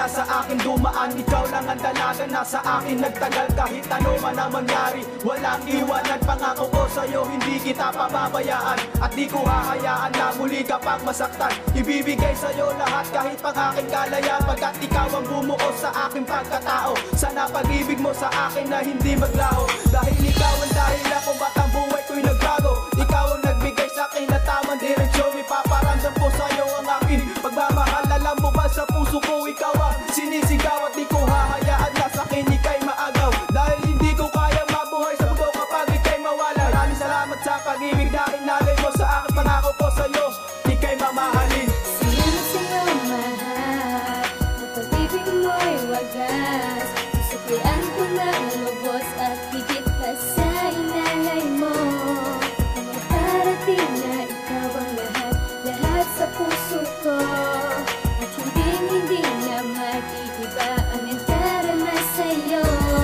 na sa akin dumaan. Ikaw lang ang dalaga na sa akin nagtagal. Kahit ano man ang mangyari, walang iwanan. Pangako ko sa'yo, hindi kita pababayaan. At di ko hahayaan na muli kapag masaktan. Ibibigay sa'yo lahat kahit pang aking kalayaan. Pagkat ikaw ang bumuo sa aking pagkatao. Sana pag-ibig mo sa akin na hindi maglaho. Dahil ikaw ang dahilan kung ba't ang buhay ko'y nagbago. Ikaw ang nagbigay sa akin na tamang diretsyon. Ipaparamdam ko sa'yo ang akin pagmamahal. Alam mo ba sa puso ko ikaw ang sinisigaw. At di ko hahayaan na sa akin ika'y maagaw. Dahil hindi ko kaya mabuhay sa mundo kapag ika'y mawala. Maraming salamat sa pag-ibig na inalay mo sa akin. Pangako ko sa'yo, ika'y mamahalin. Salamat sa'yo mahal, ang pag-ibig mo'y wagas. Susuklian ko na lubos at higit pa sa inalay mo. Ang darating na ikaw ang lahat, lahat sa puso ko. At hindi na mag-iiba ang nadarama sa'yo.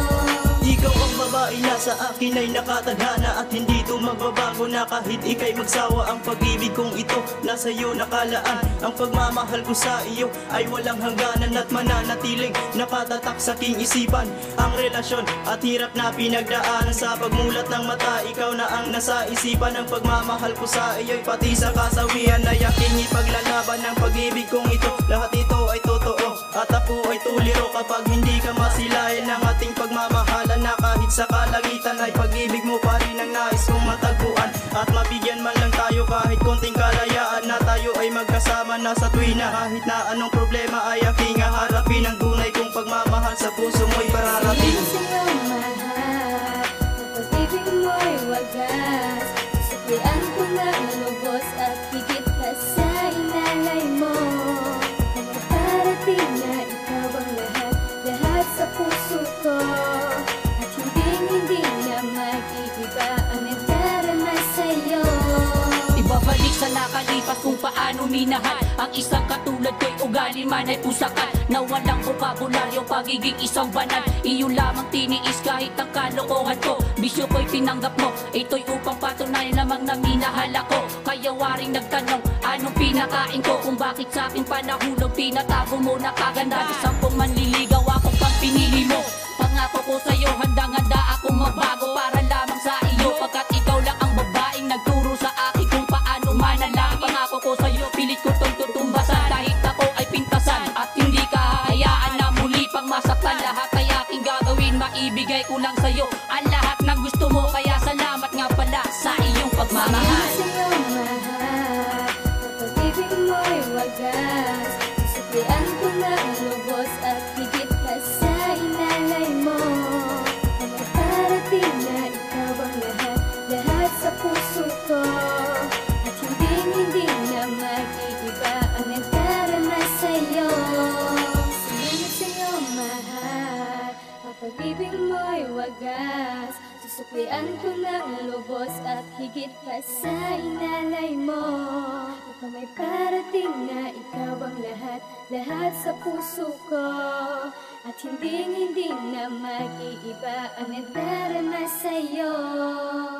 Ikaw ang babae na sa akin ay nakatadhana. At hindi ito magbabago na kahit ika'y magsawa. Ang pag-ibig kong ito nasa iyo nakalaan. Ang pagmamahal ko sa iyo ay walang hangganan. At mananatiling nakatatak sa aking isipan. Ang relasyon at hirap na pinagdaanan. Sa pagmulat ng mata, ikaw na ang nasa isipan. Ang pagmamahal ko sa iyo'y pati sa kasawian ay aking ipaglalaban. Ang pag-ibig kong ito, lahat ito ay totoo. At ako ay tuliro kapag hindi ka masilayan ng ating pagmamahalan. Na kahit sa kalangitan ay pag-ibig mo pa rin ang nais kong matagpuan. At mabigyan man lang tayo kahit konting kalayaan. Na tayo ay magkasama na sa tuwina. Kahit na anong problema ay aking haharapin. Ang tunay kong pagmamahal sa puso mo'y pararating. Salamat sa'yo mahal, ang pag-ibig mo'y wagas. Susuklian ko na lubos at higit pa sa inalay mo. Ang darating na ikaw ang lahat, lahat sa puso ko. At hindi na mag-iiba ang nadarama sa'yo. Ibabalik sa nakalipas kung paano minahal. Ang isang katulad ko'y ugali man ay pusakan. Na walang bokabularyo, pagiging isang banal. Iyon lamang tiniis kahit ang kalokohan ko. Bisyo ko'y tinanggap mo, ito'y upang patunayan lamang na minahal ako. Kaya waring nagtanong, anong pinakain ko? Kung bakit sa akin panahulog, tinatago mo na kaganda. Sa 10 manliligaw ako pang pinili mo. Pangako ko sa'yo, handang-handa akong magbago para lamang sa iyo. Pagkat ikaw lang ang babaeng nagturo sa akin kung paano manalang. Pangako ko sa'yo, pilit ko tong tutumbasan. Kahit ako ay pintasan at hindi ka hahayaan na muli pang masaktan. Lahat ay aking gagawin, maibigay ko lang sa'yo ang lahat ng gusto mo. Kaya salamat nga pala sa iyong pagmamahal. Salamat sa'yo mahal, ang pag-ibig mo'y wagas. Susuklian ko na lubos at higit pa sa inalay mo. Ang darating na ikaw ang lahat, lahat sa puso ko. At hindi na mag-iiba ang nadarama sa'yo. Salamat sa'yo mahal, ang pag-ibig mo'y wagas. Susuklian ko ng lubos at higit pa sa inalay mo. Ikaw may parating na ikaw ang lahat, lahat sa puso ko. At hindi na mag-iiba ang nadarama sa'yo.